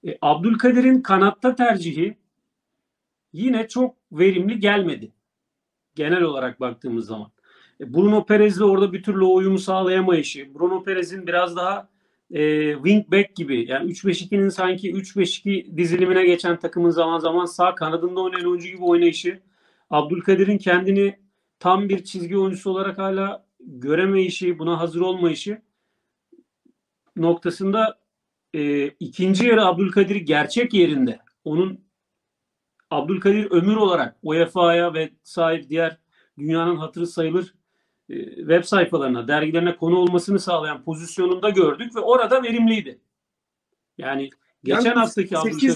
Abdülkadir'in kanatta tercihi yine çok verimli gelmedi. Genel olarak baktığımız zaman. Bruno Perez'le orada bir türlü o uyumu sağlayamayışı. Bruno Perez'in biraz daha wing back gibi. Yani 3-5-2'nin sanki 3-5-2 dizilimine geçen takımın zaman zaman sağ kanadında oynayan oyuncu gibi oynayışı. Abdülkadir'in kendini tam bir çizgi oyuncusu olarak hala göremeyişi, buna hazır olmayışı noktasında ikinci yarı Abdülkadir gerçek yerinde. Onun Abdülkadir ömür olarak UEFA'ya ve sahip diğer dünyanın hatırı sayılır web sayfalarına, dergilerine konu olmasını sağlayan pozisyonunda gördük ve orada verimliydi. Yani Yani geçen haftaki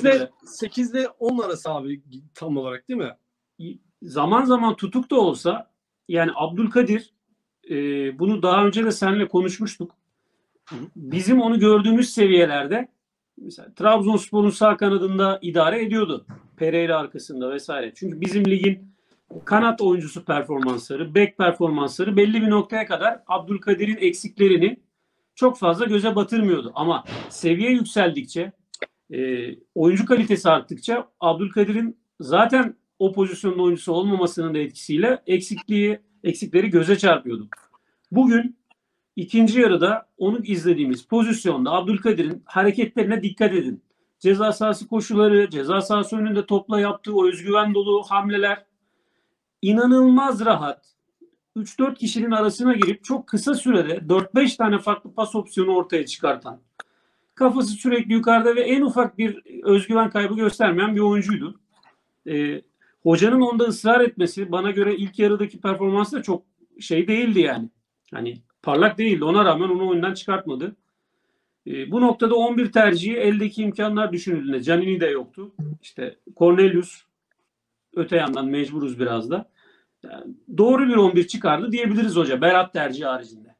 8'de 10 arası abi tam olarak değil mi? Zaman zaman tutuk da olsa yani Abdülkadir bunu daha önce de seninle konuşmuştuk. Bizim onu gördüğümüz seviyelerde mesela Trabzonspor'un sağ kanadında idare ediyordu. Pereira arkasında vesaire. Çünkü bizim ligin kanat oyuncusu performansları, bek performansları belli bir noktaya kadar Abdülkadir'in eksiklerini çok fazla göze batırmıyordu. Ama seviye yükseldikçe, oyuncu kalitesi arttıkça Abdülkadir'in zaten o pozisyonun oyuncusu olmamasının da etkisiyle eksikleri göze çarpıyordu. Bugün İkinci yarıda onu izlediğimiz pozisyonda Abdülkadir'in hareketlerine dikkat edin. Ceza sahası koşuları, ceza sahası önünde topla yaptığı o özgüven dolu hamleler inanılmaz rahat. 3-4 kişinin arasına girip çok kısa sürede 4-5 tane farklı pas opsiyonu ortaya çıkartan, kafası sürekli yukarıda ve en ufak bir özgüven kaybı göstermeyen bir oyuncuydu. Hocanın onda ısrar etmesi bana göre ilk yarıdaki performansı da çok şey değildi yani. Hani parlak değildi. Ona rağmen onu oyundan çıkartmadı. Bu noktada 11 tercihi eldeki imkanlar düşünüldüğünde Canini de yoktu. İşte Cornelius öte yandan mecburuz biraz da. Yani doğru bir 11 çıkardı diyebiliriz hoca. Berat tercihi haricinde.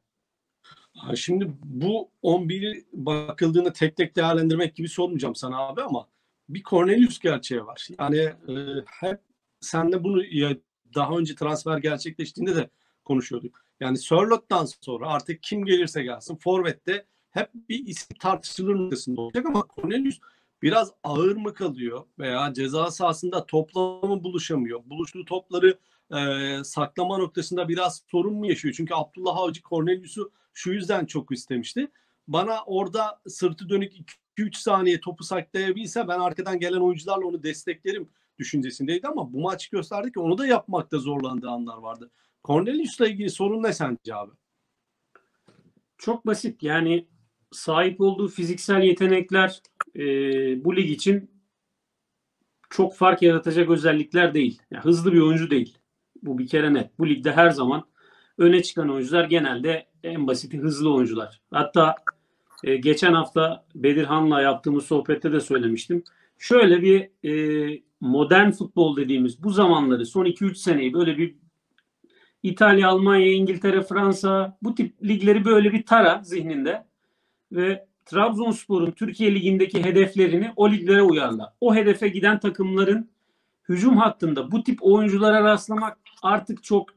Şimdi bu 11'i bakıldığında tek tek değerlendirmek gibi sormayacağım sana abi ama bir Cornelius gerçeği var. Yani hep senle bunu daha önce transfer gerçekleştiğinde de konuşuyorduk. Yani Sörlot'tan sonra artık kim gelirse gelsin forvette hep bir isim tartışılır noktasında olacak ama Cornelius biraz ağır mı kalıyor veya ceza sahasında topla mı buluşamıyor? Buluştuğu topları saklama noktasında biraz sorun mu yaşıyor? Çünkü Abdullah Avcı Cornelius'u şu yüzden çok istemişti. Bana orada sırtı dönük 2-3 saniye topu saklayabilse ben arkadan gelen oyuncularla onu desteklerim düşüncesindeydi ama bu maç gösterdi ki onu da yapmakta zorlandığı anlar vardı. Cornelius'la ilgili sorun ne sence abi? Çok basit. Yani sahip olduğu fiziksel yetenekler bu lig için çok fark yaratacak özellikler değil. Yani hızlı bir oyuncu değil. Bu bir kere net. Bu ligde her zaman öne çıkan oyuncular genelde en basiti hızlı oyuncular. Hatta geçen hafta Bedirhan'la yaptığımız sohbette de söylemiştim. Şöyle bir modern futbol dediğimiz bu zamanları son 2-3 seneyi böyle bir İtalya, Almanya, İngiltere, Fransa bu tip ligleri böyle bir tara zihninde ve Trabzonspor'un Türkiye Ligi'ndeki hedeflerini o liglere uyarla. O hedefe giden takımların hücum hattında bu tip oyunculara rastlamak artık çok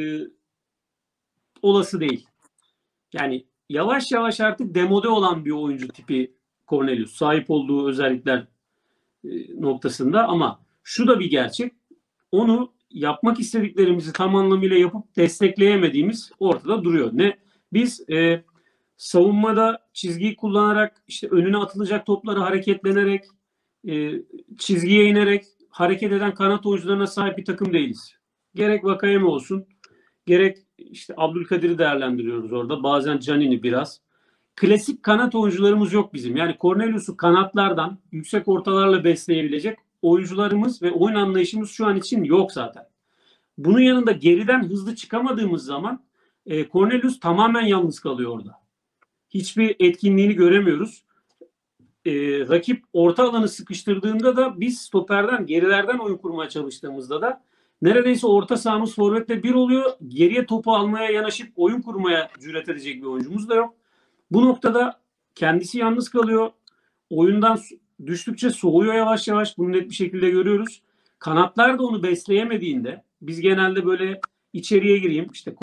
olası değil. Yani yavaş yavaş artık demode olan bir oyuncu tipi Cornelius. Sahip olduğu özellikler noktasında ama şu da bir gerçek. Onu yapmak istediklerimizi tam anlamıyla yapıp destekleyemediğimiz ortada duruyor. Biz savunmada çizgiyi kullanarak işte önüne atılacak topları hareketlenerek çizgiye inerek hareket eden kanat oyuncularına sahip bir takım değiliz. Gerek Vakayeme olsun, gerek işte Abdülkadir'i değerlendiriyoruz orada. Bazen Canini biraz. Klasik kanat oyuncularımız yok bizim. Yani Cornelius'u kanatlardan yüksek ortalarla besleyebilecek oyuncularımız ve oyun anlayışımız şu an için yok zaten. Bunun yanında geriden hızlı çıkamadığımız zaman Cornelius tamamen yalnız kalıyor orada. Hiçbir etkinliğini göremiyoruz. Rakip orta alanı sıkıştırdığında da biz stoperden, gerilerden oyun kurmaya çalıştığımızda da neredeyse orta sahamız forvetle bir oluyor. Geriye topu almaya yanaşıp oyun kurmaya cüret edecek bir oyuncumuz da yok. Bu noktada kendisi yalnız kalıyor. Oyundan düştükçe soğuyor yavaş yavaş. Bunu net bir şekilde görüyoruz. Kanatlar da onu besleyemediğinde biz genelde böyle içeriye gireyim. İşte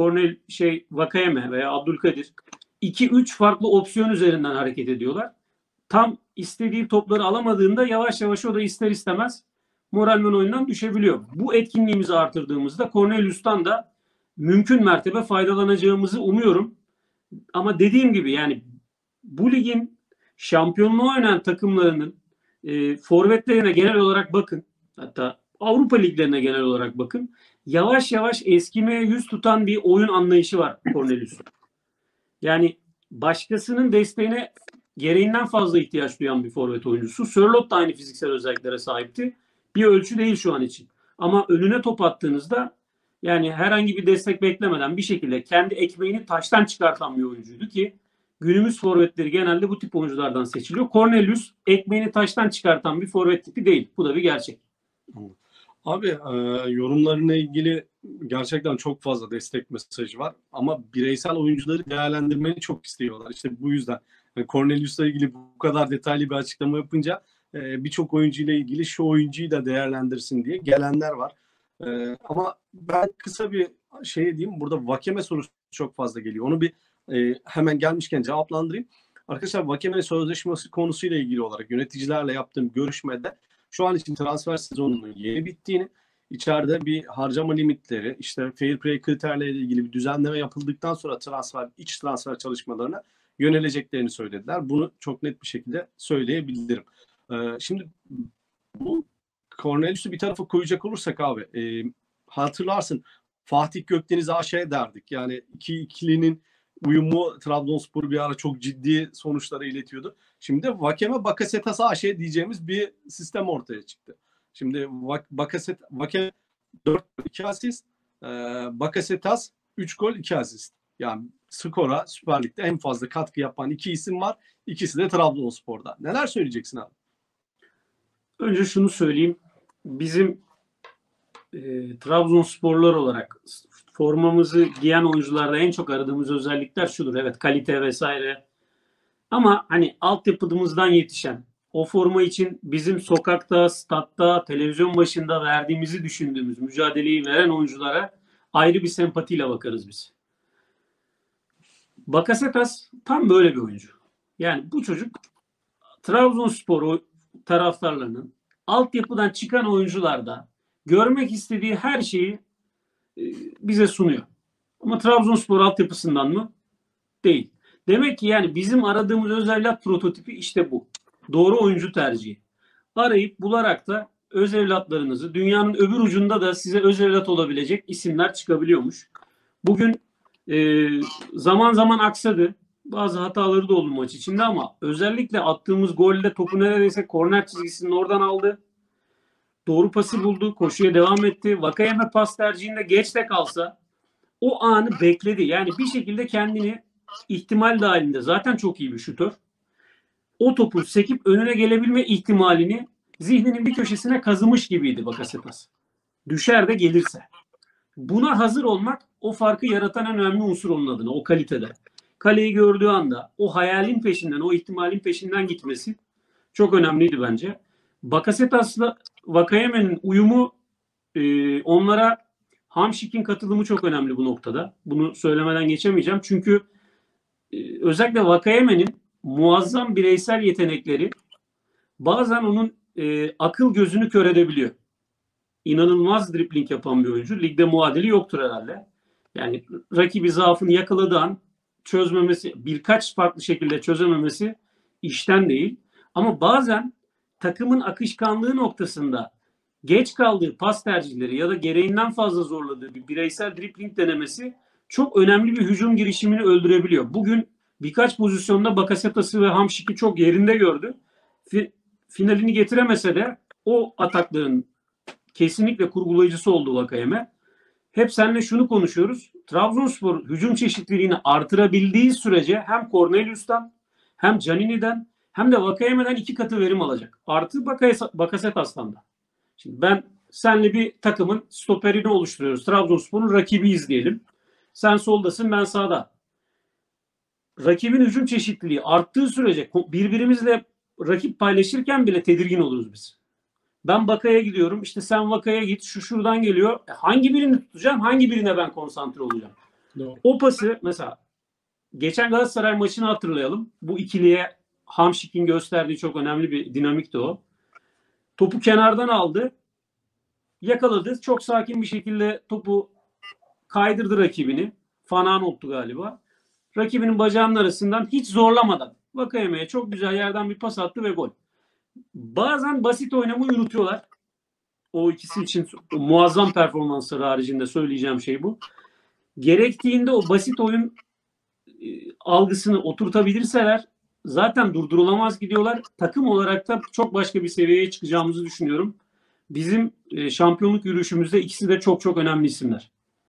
Vakayeme veya Abdülkadir 2-3 farklı opsiyon üzerinden hareket ediyorlar. Tam istediği topları alamadığında yavaş yavaş o da ister istemez moralmen oyundan düşebiliyor. Bu etkinliğimizi artırdığımızda Cornelius'tan da mümkün mertebe faydalanacağımızı umuyorum. Ama dediğim gibi yani bu ligin şampiyonluğu oynayan takımlarının forvetlerine genel olarak bakın. Hatta Avrupa liglerine genel olarak bakın. Yavaş yavaş eskimeye yüz tutan bir oyun anlayışı var Cornelius'un. Yani başkasının desteğine gereğinden fazla ihtiyaç duyan bir forvet oyuncusu. Sörloth da aynı fiziksel özelliklere sahipti. Bir ölçü değil şu an için. Ama önüne top attığınızda yani herhangi bir destek beklemeden bir şekilde kendi ekmeğini taştan çıkartan bir oyuncuydu ki günümüz forvetleri genelde bu tip oyunculardan seçiliyor. Cornelius ekmeğini taştan çıkartan bir forvet tipi değil. Bu da bir gerçek. Abi yorumlarına ilgili gerçekten çok fazla destek mesajı var ama bireysel oyuncuları değerlendirmeni çok istiyorlar. İşte bu yüzden Cornelius'la ilgili bu kadar detaylı bir açıklama yapınca birçok oyuncuyla ilgili şu oyuncuyu da değerlendirsin diye gelenler var. Ama ben kısa bir şey diyeyim. Burada Vakeme sorusu çok fazla geliyor. Onu bir hemen gelmişken cevaplandırayım. Arkadaşlar Vakeme sözleşmesi konusuyla ilgili olarak yöneticilerle yaptığım görüşmede şu an için transfer sezonunun yeni bittiğini, içeride bir harcama limitleri, işte fair play kriterleriyle ilgili bir düzenleme yapıldıktan sonra iç transfer çalışmalarına yöneleceklerini söylediler. Bunu çok net bir şekilde söyleyebilirim. Şimdi bu Cornelius'u bir tarafa koyacak olursak abi, hatırlarsın Fatih Gökdeniz AŞ derdik. Yani ikilinin uyumu Trabzonspor'u bir ara çok ciddi sonuçlara iletiyordu. Şimdi Vakeme Bakasetas AŞ diyeceğimiz bir sistem ortaya çıktı. Şimdi Vakeme 4 gol 2 asist, Bakasetas 3 gol 2 asist. Yani skora Süper Lig'de en fazla katkı yapan iki isim var. İkisi de Trabzonspor'da. Neler söyleyeceksin abi? Önce şunu söyleyeyim. Bizim Trabzonsporlular olarak formamızı giyen oyuncularda en çok aradığımız özellikler şudur. Evet, kalite vesaire. Ama hani altyapımızdan yetişen, o forma için bizim sokakta, statta, televizyon başında verdiğimizi düşündüğümüz mücadeleyi veren oyunculara ayrı bir sempatiyle bakarız biz. Bakasetas tam böyle bir oyuncu. Yani bu çocuk Trabzonspor taraftarlarının altyapıdan çıkan oyuncularda görmek istediği her şeyi bize sunuyor. Ama Trabzonspor altyapısından mı? Değil. Demek ki yani bizim aradığımız özel prototipi işte bu. Doğru oyuncu tercihi. Arayıp bularak da öz evlatlarınızı dünyanın öbür ucunda da size öz evlat olabilecek isimler çıkabiliyormuş. Bugün zaman zaman aksadı. Bazı hataları da oldu maç içinde ama özellikle attığımız golde topu neredeyse korner çizgisinin oradan aldı. Doğru pası buldu. Koşuya devam etti. Vakayeme pas tercihinde geç de kalsa o anı bekledi. Yani bir şekilde kendini ihtimal dahilinde zaten çok iyi bir şutör. O topu sekip önüne gelebilme ihtimalini zihninin bir köşesine kazımış gibiydi Bakasetas. Düşer de gelirse. Buna hazır olmak o farkı yaratan en önemli unsur onun adına. O kalitede. Kaleyi gördüğü anda o hayalin peşinden, o ihtimalin peşinden gitmesi çok önemliydi bence. Bakasetas'la Vakayeme'nin uyumu onlara Hamşik'in katılımı çok önemli bu noktada. Bunu söylemeden geçemeyeceğim. Çünkü özellikle Vakayeme'nin muazzam bireysel yetenekleri bazen onun akıl gözünü kör edebiliyor. İnanılmaz dribling yapan bir oyuncu. Ligde muadili yoktur herhalde. Yani rakibi zaafını yakaladığı an çözmemesi, birkaç farklı şekilde çözememesi işten değil. Ama bazen takımın akışkanlığı noktasında geç kaldığı pas tercihleri ya da gereğinden fazla zorladığı bir bireysel dribling denemesi çok önemli bir hücum girişimini öldürebiliyor. Bugün birkaç pozisyonda Bakasetas'ı ve Hamşik'i çok yerinde gördü. Finalini getiremese de o atakların kesinlikle kurgulayıcısı oldu Vakayeme. Hep seninle şunu konuşuyoruz. Trabzonspor hücum çeşitliliğini artırabildiği sürece hem Cornelius'tan hem Canini'den hem de Vakayeme'den 2 katı verim alacak. Artı Bakasetas'tan da. Şimdi ben senle bir takımın stoperini oluşturuyoruz. Trabzonspor'un rakibiyiz diyelim. Sen soldasın, ben sağda. Rakibin hücum çeşitliliği arttığı sürece birbirimizle rakip paylaşırken bile tedirgin oluruz biz. Ben Baka'ya gidiyorum. İşte sen Vaka'ya git. Şu şuradan geliyor. Hangi birini tutacağım? Hangi birine ben konsantre olacağım? Doğru. O pası mesela geçen Galatasaray maçını hatırlayalım. Bu ikiliye Hamşik'in gösterdiği çok önemli bir dinamikti o. Topu kenardan aldı. Yakaladı. Çok sakin bir şekilde topu kaydırdı rakibini. Fananot'tu galiba. Rakibinin bacağının arasından hiç zorlamadan Vakayeme'ye çok güzel yerden bir pas attı ve gol. Bazen basit oynamayı unutuyorlar. O ikisi için o muazzam performansları haricinde söyleyeceğim şey bu. Gerektiğinde o basit oyun algısını oturtabilirseler zaten durdurulamaz gidiyorlar. Takım olarak da çok başka bir seviyeye çıkacağımızı düşünüyorum. Bizim şampiyonluk yürüyüşümüzde ikisi de çok çok önemli isimler.